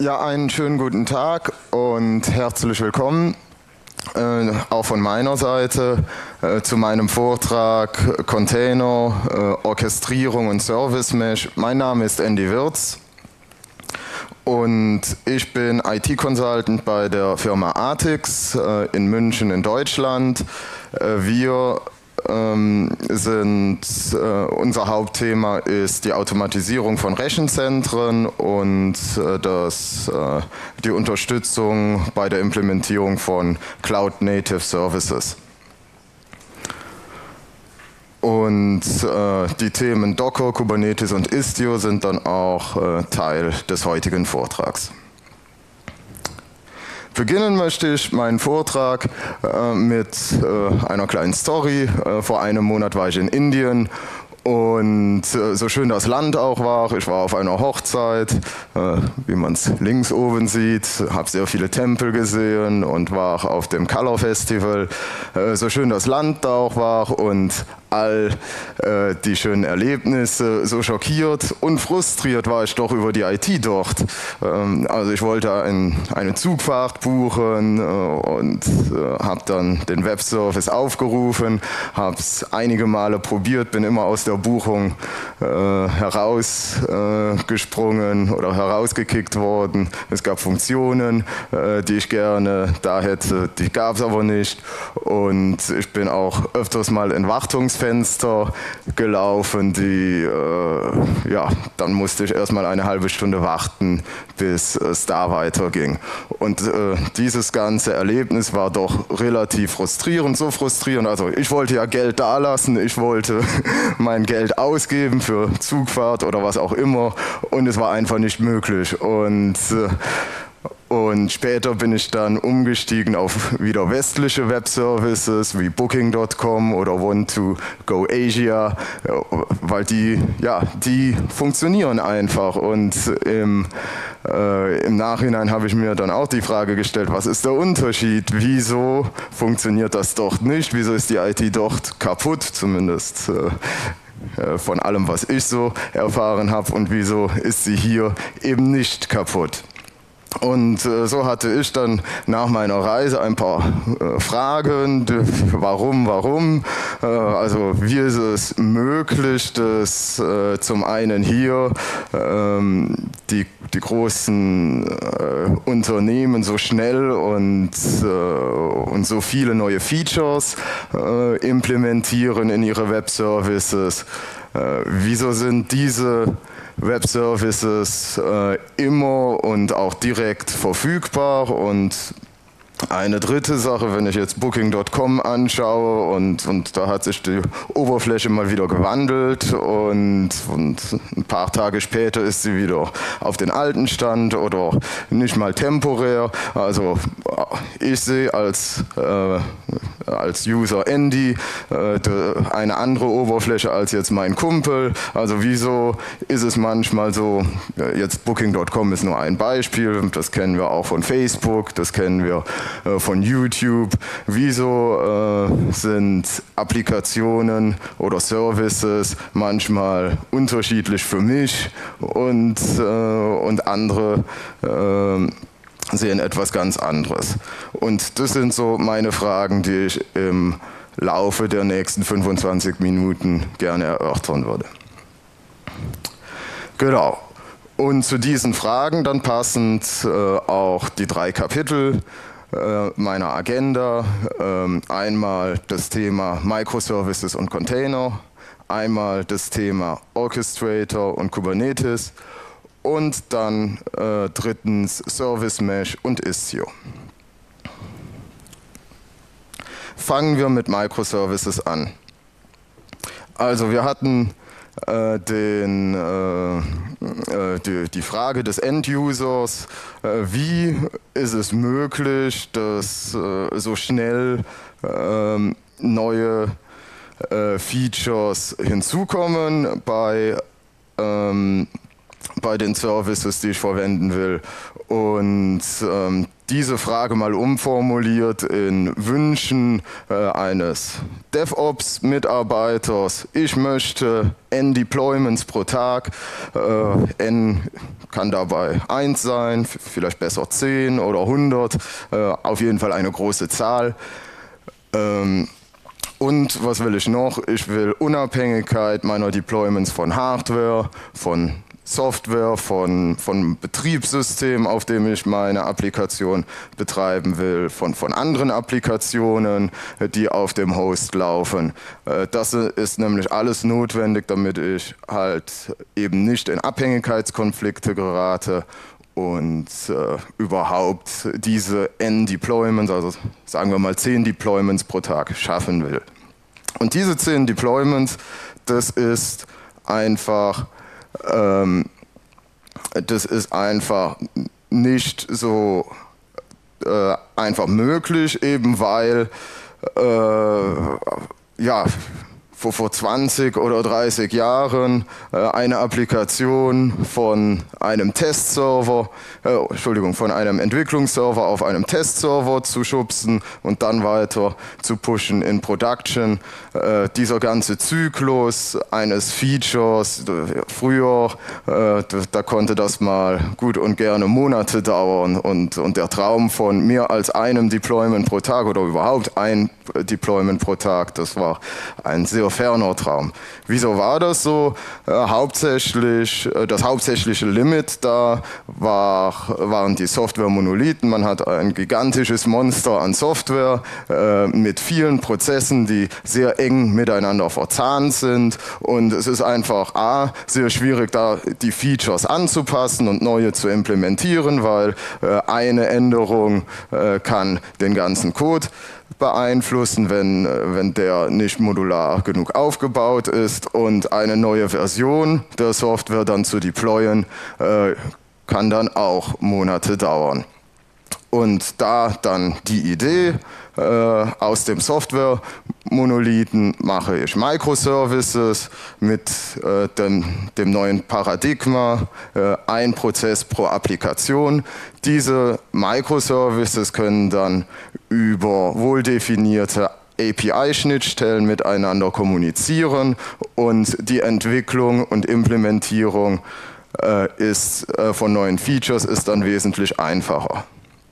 Ja, einen schönen guten Tag und herzlich willkommen, auch von meiner Seite, zu meinem Vortrag Container, Orchestrierung und Service Mesh. Mein Name ist Andy Wirz und ich bin IT-Consultant bei der Firma Artix in München in Deutschland. Wir unser Hauptthema ist die Automatisierung von Rechenzentren und die Unterstützung bei der Implementierung von Cloud Native Services. Und die Themen Docker, Kubernetes und Istio sind dann auch Teil des heutigen Vortrags. Beginnen möchte ich meinen Vortrag mit einer kleinen Story. Vor einem Monat war ich in Indien und so schön das Land auch war, ich war auf einer Hochzeit, wie man es links oben sieht, habe sehr viele Tempel gesehen und war auch auf dem Color Festival. So schön das Land da auch war und all die schönen Erlebnisse, so schockiert und frustriert war ich doch über die IT dort. Also ich wollte eine Zugfahrt buchen und habe dann den Webservice aufgerufen, habe es einige Male probiert, bin immer aus der Buchung herausgesprungen oder herausgekickt worden. Es gab Funktionen, die ich gerne da hätte, die gab es aber nicht. Und ich bin auch öfters mal in Wartungsfenster gelaufen, dann musste ich erstmal eine halbe Stunde warten, bis es da weiterging. Und dieses ganze Erlebnis war doch relativ frustrierend, so frustrierend. Also ich wollte ja Geld dalassen, ich wollte mein Geld ausgeben für Zugfahrt oder was auch immer und es war einfach nicht möglich. Und später bin ich dann umgestiegen auf wieder westliche Webservices wie Booking.com oder Want2Go weil die funktionieren einfach. Und im Nachhinein habe ich mir dann auch die Frage gestellt, was ist der Unterschied? Wieso funktioniert das dort nicht? Wieso ist die IT dort kaputt, zumindest von allem, was ich so erfahren habe? Und wieso ist sie hier eben nicht kaputt? Und so hatte ich dann nach meiner Reise ein paar Fragen. Warum? Also wie ist es möglich, dass zum einen hier die großen Unternehmen so schnell und so viele neue Features implementieren in ihre Webservices? Wieso sind diese Webservices immer und auch direkt verfügbar? Und eine dritte Sache, wenn ich jetzt Booking.com anschaue und da hat sich die Oberfläche mal wieder gewandelt und ein paar Tage später ist sie wieder auf den alten Stand oder nicht mal temporär. Also ich sehe als User Andy eine andere Oberfläche als jetzt mein Kumpel. Also wieso ist es manchmal so, jetzt Booking.com ist nur ein Beispiel, das kennen wir auch von Facebook, das kennen wir von YouTube. Wieso sind Applikationen oder Services manchmal unterschiedlich für mich und andere sehen etwas ganz anderes? Und das sind so meine Fragen, die ich im Laufe der nächsten 25 Minuten gerne erörtern würde. Genau. Und zu diesen Fragen dann passend auch die 3 Kapitel meiner Agenda. Einmal das Thema Microservices und Container, einmal das Thema Orchestrator und Kubernetes und dann drittens Service Mesh und Istio. Fangen wir mit Microservices an. Also wir hatten die Frage des End-Users, wie ist es möglich, dass so schnell neue Features hinzukommen bei den Services, die ich verwenden will. Und diese Frage mal umformuliert in Wünschen eines DevOps-Mitarbeiters. Ich möchte N Deployments pro Tag. N kann dabei 1 sein, vielleicht besser 10 oder 100. Auf jeden Fall eine große Zahl. Und was will ich noch? Ich will Unabhängigkeit meiner Deployments von Hardware, von Software, von Betriebssystem, auf dem ich meine Applikation betreiben will, von anderen Applikationen, die auf dem Host laufen. Das ist nämlich alles notwendig, damit ich halt eben nicht in Abhängigkeitskonflikte gerate und überhaupt diese N-Deployments, also sagen wir mal 10 Deployments pro Tag schaffen will. Und diese 10 Deployments, das ist einfach nicht so einfach möglich, eben weil ja, vor 20 oder 30 Jahren eine Applikation von einem Testserver, von einem Entwicklungsserver auf einem Testserver zu schubsen und dann weiter zu pushen in Production. Dieser ganze Zyklus eines Features, früher, da konnte das mal gut und gerne Monate dauern und der Traum von mehr als einem Deployment pro Tag oder überhaupt ein Deployment pro Tag, das war ein sehr ferner Traum. Wieso war das so? Das hauptsächliche Limit da waren die Software-Monolithen. Man hat ein gigantisches Monster an Software mit vielen Prozessen, die sehr eng miteinander verzahnt sind. Und es ist einfach sehr schwierig, da die Features anzupassen und neue zu implementieren, weil eine Änderung kann den ganzen Code beeinflussen, wenn der nicht modular genug aufgebaut ist, und eine neue Version der Software dann zu deployen, kann dann auch Monate dauern. Und da dann die Idee, aus dem Software-Monolithen mache ich Microservices mit dem neuen Paradigma, ein Prozess pro Applikation. Diese Microservices können dann über wohldefinierte API-Schnittstellen miteinander kommunizieren und die Entwicklung und Implementierung von neuen Features ist dann wesentlich einfacher.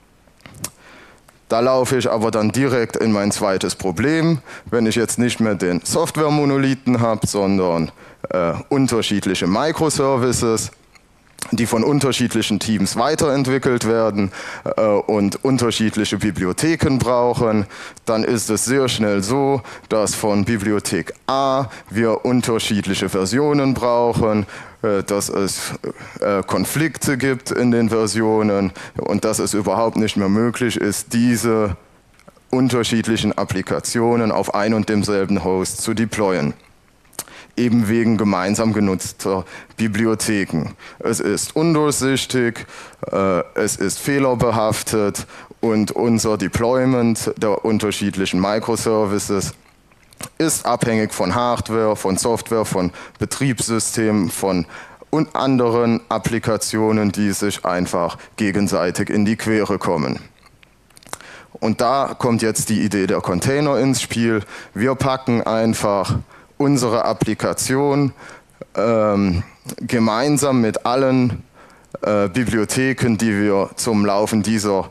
Da laufe ich aber dann direkt in mein zweites Problem, wenn ich jetzt nicht mehr den Software-Monolithen habe, sondern unterschiedliche Microservices, die von unterschiedlichen Teams weiterentwickelt werden und unterschiedliche Bibliotheken brauchen, dann ist es sehr schnell so, dass von Bibliothek A wir unterschiedliche Versionen brauchen, dass es Konflikte gibt in den Versionen und dass es überhaupt nicht mehr möglich ist, diese unterschiedlichen Applikationen auf ein und demselben Host zu deployen. Eben wegen gemeinsam genutzter Bibliotheken. Es ist undurchsichtig, es ist fehlerbehaftet und unser Deployment der unterschiedlichen Microservices ist abhängig von Hardware, von Software, von Betriebssystemen, von anderen Applikationen, die sich einfach gegenseitig in die Quere kommen. Und da kommt jetzt die Idee der Container ins Spiel. Wir packen einfach unsere Applikation gemeinsam mit allen Bibliotheken, die wir zum Laufen dieser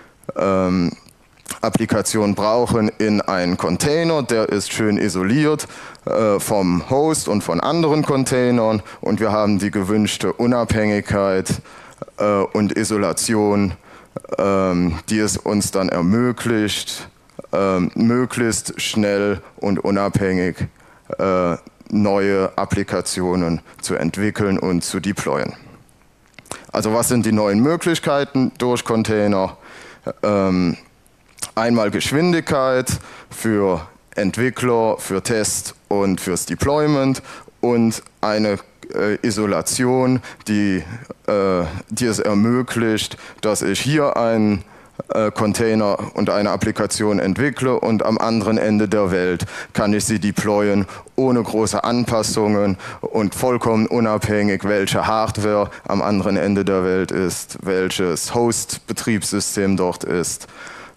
Applikation brauchen, in einen Container. Der ist schön isoliert vom Host und von anderen Containern und wir haben die gewünschte Unabhängigkeit und Isolation, die es uns dann ermöglicht, möglichst schnell und unabhängig neue Applikationen zu entwickeln und zu deployen. Also was sind die neuen Möglichkeiten durch Container? Einmal Geschwindigkeit für Entwickler, für Test und fürs Deployment und eine Isolation, die es ermöglicht, dass ich hier einen Container und eine Applikation entwickle und am anderen Ende der Welt kann ich sie deployen ohne große Anpassungen und vollkommen unabhängig, welche Hardware am anderen Ende der Welt ist, welches Host-Betriebssystem dort ist.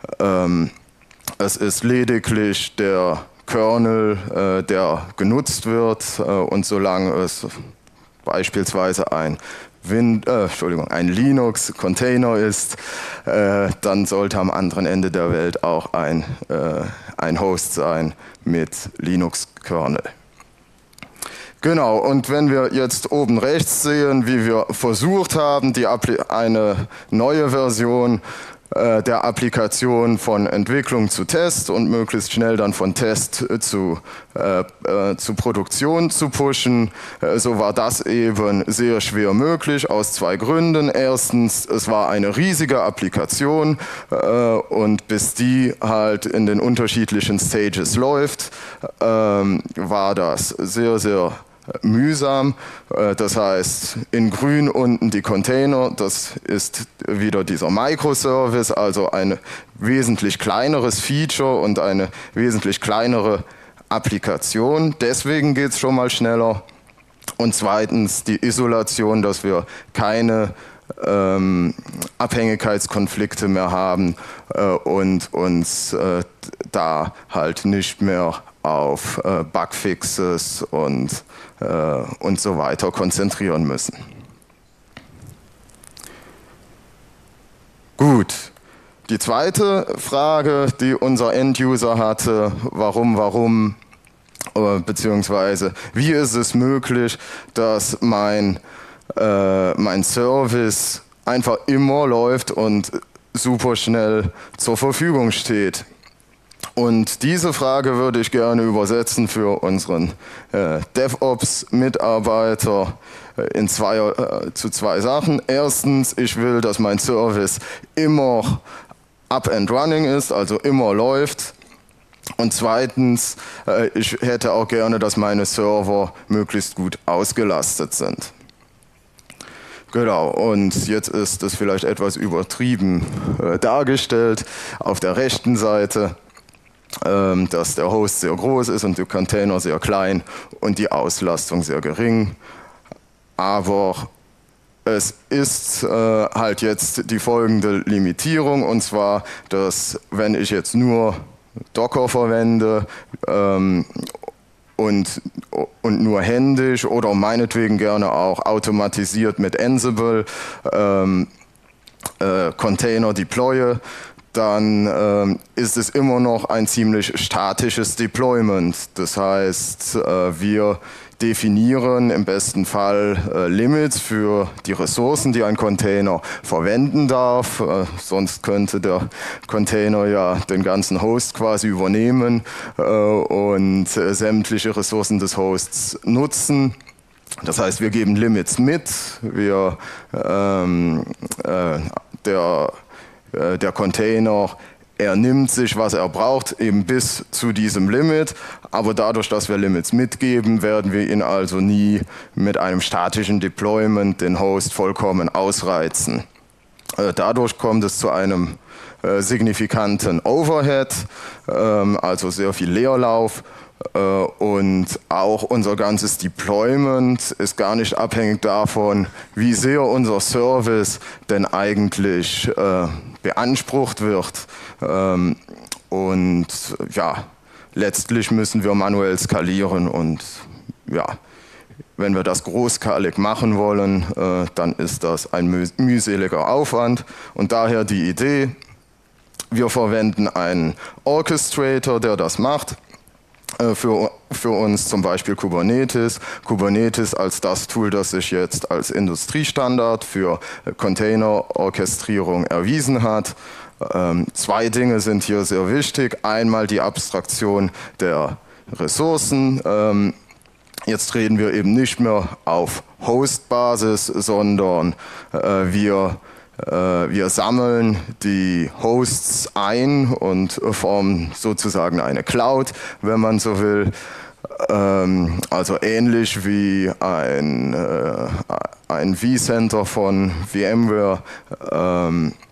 Es ist lediglich der Kernel, der genutzt wird und solange es beispielsweise ein Linux-Container ist, dann sollte am anderen Ende der Welt auch ein Host sein mit Linux-Kernel. Genau, und wenn wir jetzt oben rechts sehen, wie wir versucht haben, eine neue Version der Applikation von Entwicklung zu Test und möglichst schnell dann von Test zu Produktion zu pushen, so war das eben sehr schwer möglich aus zwei Gründen. Erstens, es war eine riesige Applikation und bis die halt in den unterschiedlichen Stages läuft, war das sehr, sehr mühsam. Das heißt, in grün unten die Container, das ist wieder dieser Microservice, also ein wesentlich kleineres Feature und eine wesentlich kleinere Applikation. Deswegen geht es schon mal schneller. Und zweitens die Isolation, dass wir keine Abhängigkeitskonflikte mehr haben und uns da halt nicht mehr auf Bugfixes und so weiter konzentrieren müssen. Gut, die zweite Frage, die unser End-User hatte, warum, beziehungsweise wie ist es möglich, dass mein Service einfach immer läuft und super schnell zur Verfügung steht. Und diese Frage würde ich gerne übersetzen für unseren DevOps-Mitarbeiter zu zwei Sachen. Erstens, ich will, dass mein Service immer up and running ist, also immer läuft. Und zweitens, ich hätte auch gerne, dass meine Server möglichst gut ausgelastet sind. Genau, und jetzt ist es vielleicht etwas übertrieben dargestellt. Auf der rechten Seite, dass der Host sehr groß ist und der Container sehr klein und die Auslastung sehr gering. Aber es ist halt jetzt die folgende Limitierung, und zwar, dass wenn ich jetzt nur Docker verwende und nur händisch oder meinetwegen gerne auch automatisiert mit Ansible Container deploye, dann ist es immer noch ein ziemlich statisches Deployment. Das heißt, wir definieren im besten Fall Limits für die Ressourcen, die ein Container verwenden darf. Sonst könnte der Container ja den ganzen Host quasi übernehmen und sämtliche Ressourcen des Hosts nutzen. Das heißt, wir geben Limits mit. Der Container, er nimmt sich, was er braucht, eben bis zu diesem Limit. Aber dadurch, dass wir Limits mitgeben, werden wir ihn also nie mit einem statischen Deployment den Host vollkommen ausreizen. Dadurch kommt es zu einem signifikanten Overhead, also sehr viel Leerlauf. Und auch unser ganzes Deployment ist gar nicht abhängig davon, wie sehr unser Service denn eigentlich beansprucht wird. Und ja, letztlich müssen wir manuell skalieren und ja, wenn wir das großskalig machen wollen, dann ist das ein mühseliger Aufwand und daher die Idee, wir verwenden einen Orchestrator, der das macht. Für uns zum Beispiel Kubernetes. Kubernetes als das Tool, das sich jetzt als Industriestandard für Container-Orchestrierung erwiesen hat. Zwei Dinge sind hier sehr wichtig. Einmal die Abstraktion der Ressourcen. Jetzt reden wir eben nicht mehr auf Host-Basis, sondern wir sammeln die Hosts ein und formen sozusagen eine Cloud, wenn man so will. Also ähnlich wie ein vCenter von VMware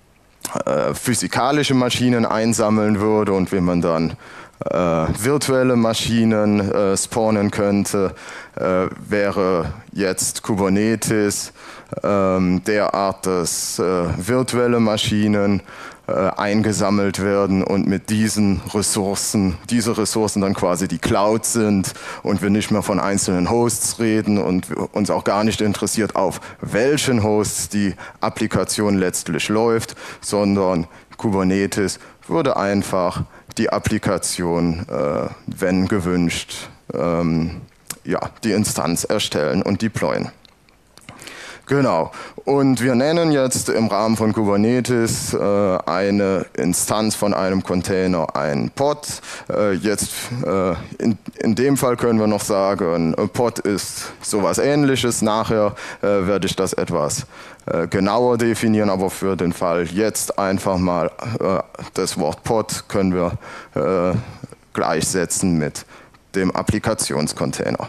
physikalische Maschinen einsammeln würde und wie man dann virtuelle Maschinen spawnen könnte, wäre jetzt Kubernetes derart, dass virtuelle Maschinen eingesammelt werden und mit diesen Ressourcen, diese Ressourcen dann quasi die Cloud sind und wir nicht mehr von einzelnen Hosts reden und uns auch gar nicht interessiert, auf welchen Hosts die Applikation letztlich läuft, sondern Kubernetes würde einfach die Applikation, wenn gewünscht, ja, die Instanz erstellen und deployen. Genau. Und wir nennen jetzt im Rahmen von Kubernetes eine Instanz von einem Container ein Pod. Jetzt in dem Fall können wir noch sagen, ein Pod ist sowas Ähnliches. Nachher werde ich das etwas genauer definieren, aber für den Fall jetzt einfach mal das Wort Pod können wir gleichsetzen mit dem Applikationscontainer.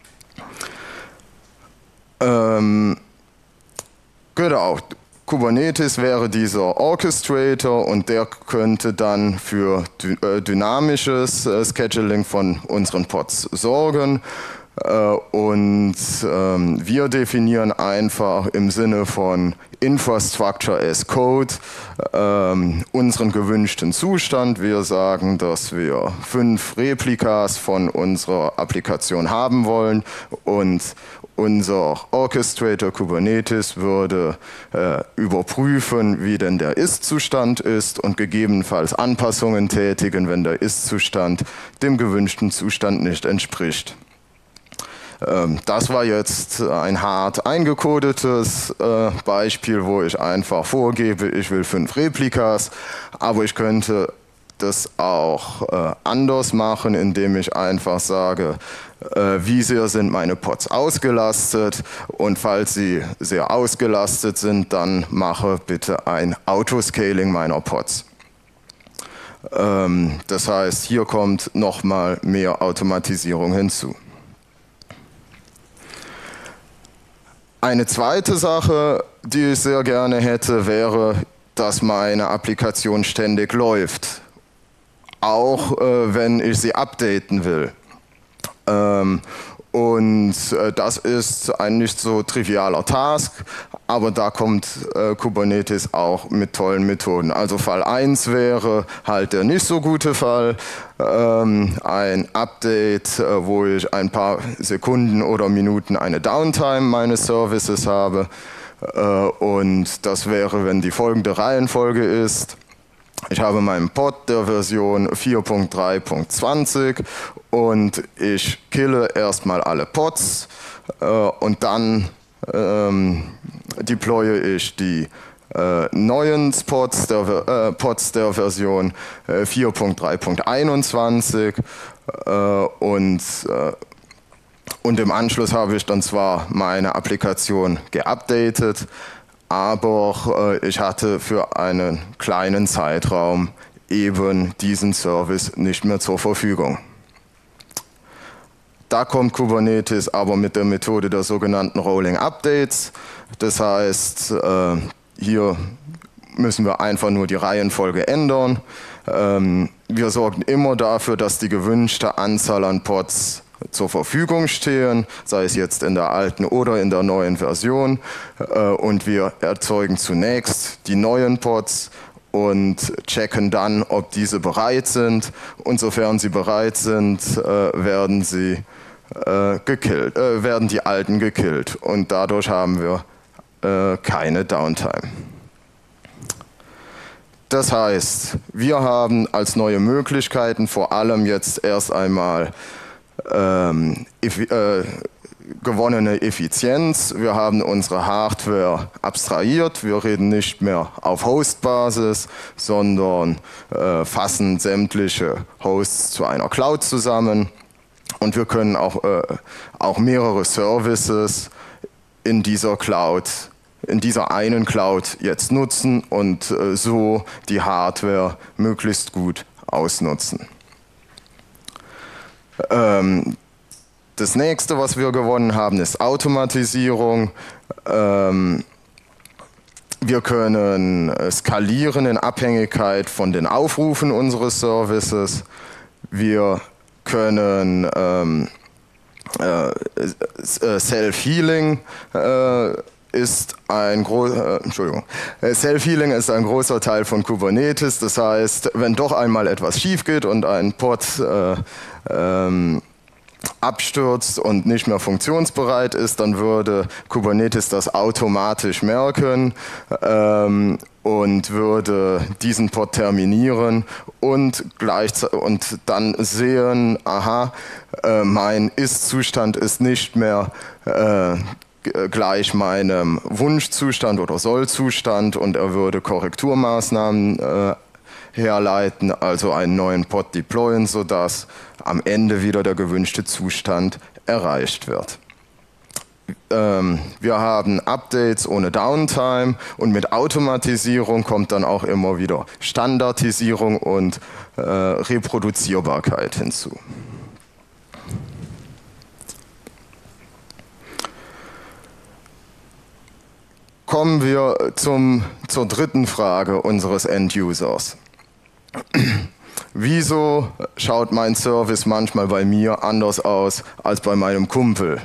Genau, Kubernetes wäre dieser Orchestrator und der könnte dann für dynamisches Scheduling von unseren Pods sorgen. Und wir definieren einfach im Sinne von Infrastructure as Code unseren gewünschten Zustand. Wir sagen, dass wir 5 Replikas von unserer Applikation haben wollen und unser Orchestrator Kubernetes würde überprüfen, wie denn der Ist-Zustand ist und gegebenenfalls Anpassungen tätigen, wenn der Ist-Zustand dem gewünschten Zustand nicht entspricht. Das war jetzt ein hart eingecodetes Beispiel, wo ich einfach vorgebe, ich will 5 Replikas, aber ich könnte das auch anders machen, indem ich einfach sage, wie sehr sind meine Pods ausgelastet und falls sie sehr ausgelastet sind, dann mache bitte ein Autoscaling meiner Pods. Das heißt, hier kommt nochmal mehr Automatisierung hinzu. Eine zweite Sache, die ich sehr gerne hätte, wäre, dass meine Applikation ständig läuft, auch wenn ich sie updaten will. Und das ist ein nicht so trivialer Task, aber da kommt Kubernetes auch mit tollen Methoden. Also Fall 1 wäre halt der nicht so gute Fall, ein Update, wo ich ein paar Sekunden oder Minuten eine Downtime meines Services habe. Und das wäre, wenn die folgende Reihenfolge ist. Ich habe meinen Pod der Version 4.3.20 und ich kille erstmal alle Pods und dann deploye ich die neuen Pods der Version 4.3.21 und im Anschluss habe ich dann zwar meine Applikation geupdatet, aber ich hatte für einen kleinen Zeitraum eben diesen Service nicht mehr zur Verfügung. Da kommt Kubernetes aber mit der Methode der sogenannten Rolling Updates. Das heißt, hier müssen wir einfach nur die Reihenfolge ändern. Wir sorgen immer dafür, dass die gewünschte Anzahl an Pods zur Verfügung stehen, sei es jetzt in der alten oder in der neuen Version. Und wir erzeugen zunächst die neuen Pods und checken dann, ob diese bereit sind. Und sofern sie bereit sind, werden die alten gekillt. Und dadurch haben wir keine Downtime. Das heißt, wir haben als neue Möglichkeiten vor allem jetzt erst einmal gewonnene Effizienz. Wir haben unsere Hardware abstrahiert. Wir reden nicht mehr auf Host-Basis, sondern fassen sämtliche Hosts zu einer Cloud zusammen. Und wir können auch mehrere Services in dieser Cloud, in dieser einen Cloud jetzt nutzen und so die Hardware möglichst gut ausnutzen. Das nächste, was wir gewonnen haben, ist Automatisierung. Wir können skalieren in Abhängigkeit von den Aufrufen unseres Services. Wir können Self-Healing Self-Healing ist ein großer Teil von Kubernetes. Das heißt, wenn doch einmal etwas schief geht und ein Pod abstürzt und nicht mehr funktionsbereit ist, dann würde Kubernetes das automatisch merken und würde diesen Pod terminieren und dann sehen, aha, mein Ist-Zustand ist nicht mehr gleich meinem Wunschzustand oder Soll-Zustand, und er würde Korrekturmaßnahmen herleiten, also einen neuen Pod deployen, sodass am Ende wieder der gewünschte Zustand erreicht wird. Wir haben Updates ohne Downtime, und mit Automatisierung kommt dann auch immer wieder Standardisierung und Reproduzierbarkeit hinzu. Kommen wir zur dritten Frage unseres End-Users. Wieso schaut mein Service manchmal bei mir anders aus als bei meinem Kumpel?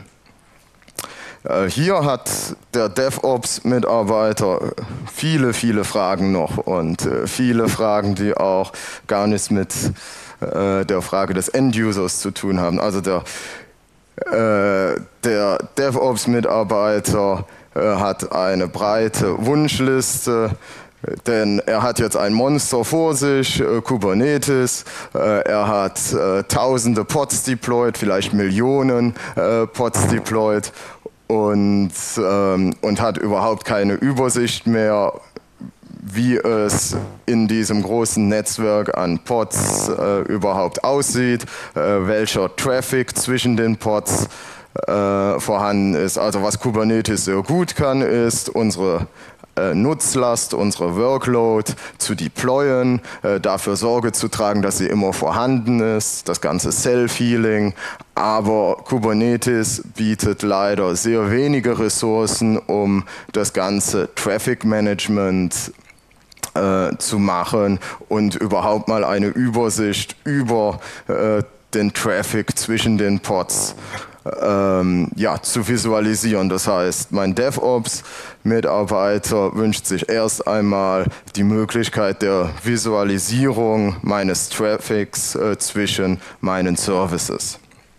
Hier hat der DevOps-Mitarbeiter viele Fragen noch, und viele Fragen, die auch gar nichts mit der Frage des End-Users zu tun haben. Also der DevOps-Mitarbeiter hat eine breite Wunschliste, denn er hat jetzt ein Monster vor sich, Kubernetes, er hat tausende Pods deployed, vielleicht Millionen Pods deployed, und hat überhaupt keine Übersicht mehr, wie es in diesem großen Netzwerk an Pods überhaupt aussieht, welcher Traffic zwischen den Pods vorhanden ist. Also was Kubernetes sehr gut kann, ist unsere Nutzlast, unsere Workload zu deployen, dafür Sorge zu tragen, dass sie immer vorhanden ist, das ganze Self-Healing. Aber Kubernetes bietet leider sehr wenige Ressourcen, um das ganze Traffic-Management zu machen und überhaupt mal eine Übersicht über den Traffic zwischen den Pods zu visualisieren. Das heißt, mein DevOps-Mitarbeiter wünscht sich erst einmal die Möglichkeit der Visualisierung meines Traffics zwischen meinen Services.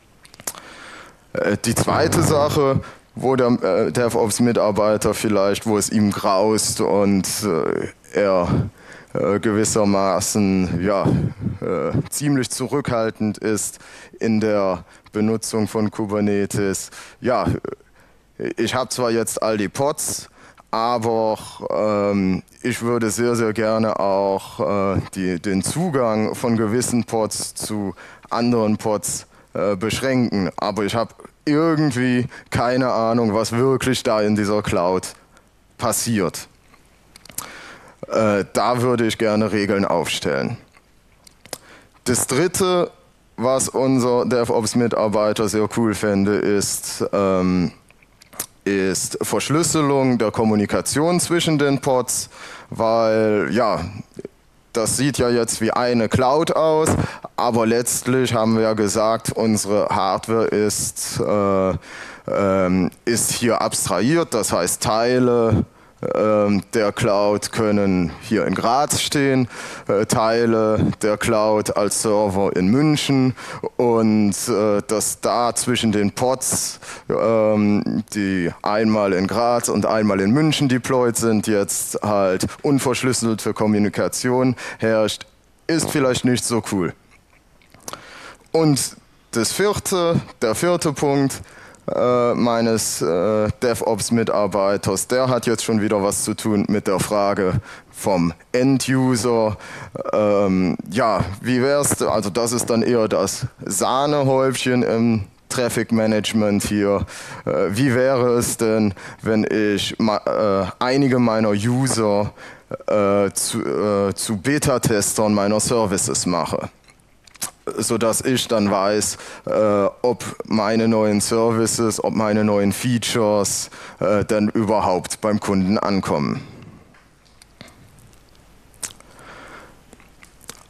Die zweite Sache, wo der DevOps-Mitarbeiter vielleicht, wo es ihm graust und er gewissermaßen ziemlich zurückhaltend ist in der Benutzung von Kubernetes. Ja, ich habe zwar jetzt all die Pods, aber ich würde sehr gerne auch den Zugang von gewissen Pods zu anderen Pods beschränken. Aber ich habe irgendwie keine Ahnung, was wirklich da in dieser Cloud passiert. Da würde ich gerne Regeln aufstellen. Das Dritte, was unser DevOps-Mitarbeiter sehr cool fände, ist Verschlüsselung der Kommunikation zwischen den Pods, weil das sieht ja jetzt wie eine Cloud aus, aber letztlich haben wir ja gesagt, unsere Hardware ist hier abstrahiert, das heißt Teile der Cloud können hier in Graz stehen, Teile der Cloud als Server in München, und dass da zwischen den Pods, die einmal in Graz und einmal in München deployed sind, jetzt halt unverschlüsselte Kommunikation herrscht, ist vielleicht nicht so cool. Und der vierte Punkt meines DevOps-Mitarbeiters, der hat jetzt schon wieder was zu tun mit der Frage vom End-User. Wie wär's, also das ist dann eher das Sahnehäubchen im Traffic-Management hier. Wie wäre es denn, wenn ich einige meiner User zu Beta-Testern meiner Services mache, sodass ich dann weiß, ob meine neuen Services, ob meine neuen Features dann überhaupt beim Kunden ankommen.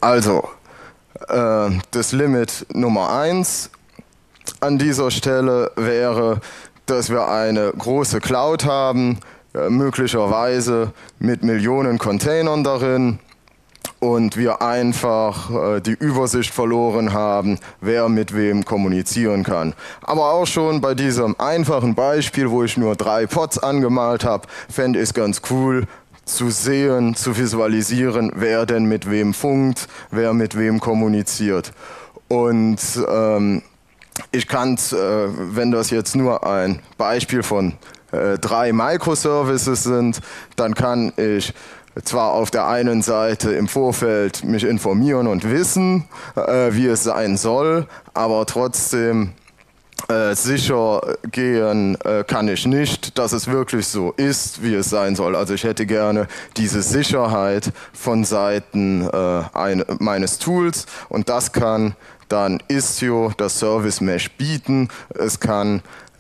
Also, das Limit Nummer 1 an dieser Stelle wäre, dass wir eine große Cloud haben, möglicherweise mit Millionen Containern darin, und wir einfach die Übersicht verloren haben, wer mit wem kommunizieren kann. Aber auch schon bei diesem einfachen Beispiel, wo ich nur 3 Pods angemalt habe, fände ich es ganz cool zu sehen, zu visualisieren, wer denn mit wem funkt, wer mit wem kommuniziert. Und ich kann, wenn das jetzt nur ein Beispiel von 3 Microservices sind, dann kann ich zwar auf der einen Seite im Vorfeld mich informieren und wissen, wie es sein soll, aber trotzdem sicher gehen kann ich nicht, dass es wirklich so ist, wie es sein soll. Also ich hätte gerne diese Sicherheit von Seiten meines Tools, und das kann dann Istio, das Service Mesh, bieten. Es kann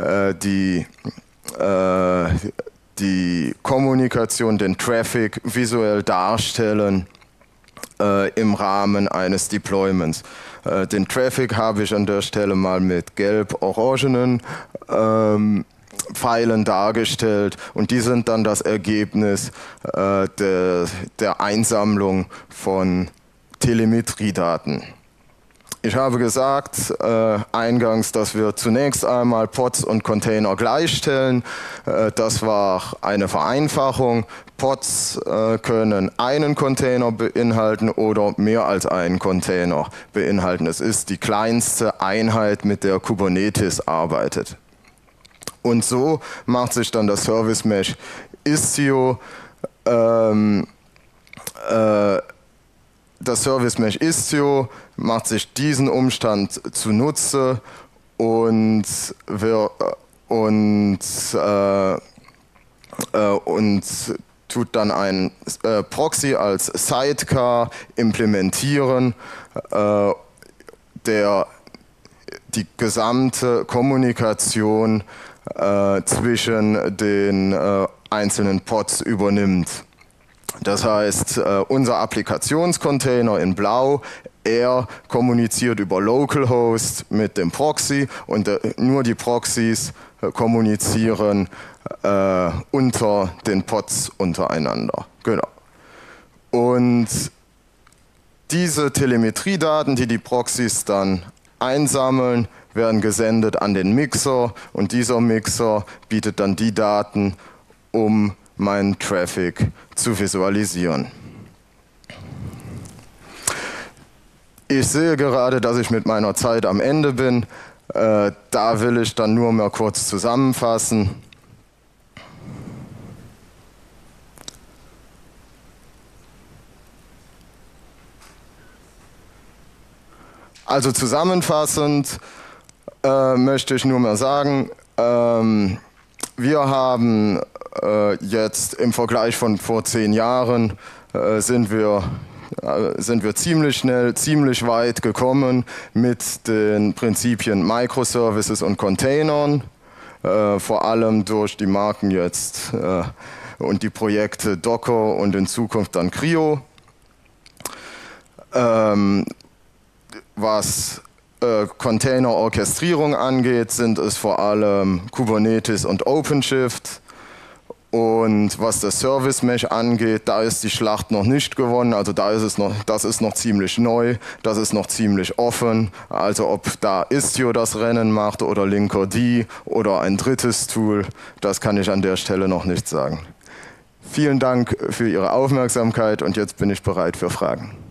die Kommunikation, den Traffic visuell darstellen im Rahmen eines Deployments. Den Traffic habe ich an der Stelle mal mit gelb-orangenen Pfeilen dargestellt, und die sind dann das Ergebnis der Einsammlung von Telemetriedaten. Ich habe gesagt eingangs, dass wir zunächst einmal Pods und Container gleichstellen. Das war eine Vereinfachung. Pods können einen Container beinhalten oder mehr als einen Container beinhalten. Es ist die kleinste Einheit, mit der Kubernetes arbeitet. Und so macht sich dann das Service Mesh Istio das Service Mesh Istio macht sich diesen Umstand zunutze und tut dann einen Proxy als Sidecar implementieren, der die gesamte Kommunikation zwischen den einzelnen Pods übernimmt. Das heißt, unser Applikationscontainer in Blau, er kommuniziert über Localhost mit dem Proxy, und nur die Proxys kommunizieren unter den Pods untereinander. Genau. Und diese Telemetriedaten, die die Proxys dann einsammeln, werden gesendet an den Mixer, und dieser Mixer bietet dann die Daten, um meinen Traffic zu visualisieren. Ich sehe gerade, dass ich mit meiner Zeit am Ende bin. Da will ich dann nur mal kurz zusammenfassen. Also zusammenfassend möchte ich nur mal sagen, wir haben jetzt im Vergleich von vor 10 Jahren sind wir ziemlich schnell, ziemlich weit gekommen mit den Prinzipien Microservices und Containern, vor allem durch die Marken jetzt und die Projekte Docker und in Zukunft dann CRI-O. Was Container-Orchestrierung angeht, sind es vor allem Kubernetes und OpenShift. Und was das Service Mesh angeht, da ist die Schlacht noch nicht gewonnen. Also das ist noch ziemlich neu, das ist noch ziemlich offen. Also ob da Istio das Rennen macht oder Linkerd oder ein drittes Tool, das kann ich an der Stelle noch nicht sagen. Vielen Dank für Ihre Aufmerksamkeit, und jetzt bin ich bereit für Fragen.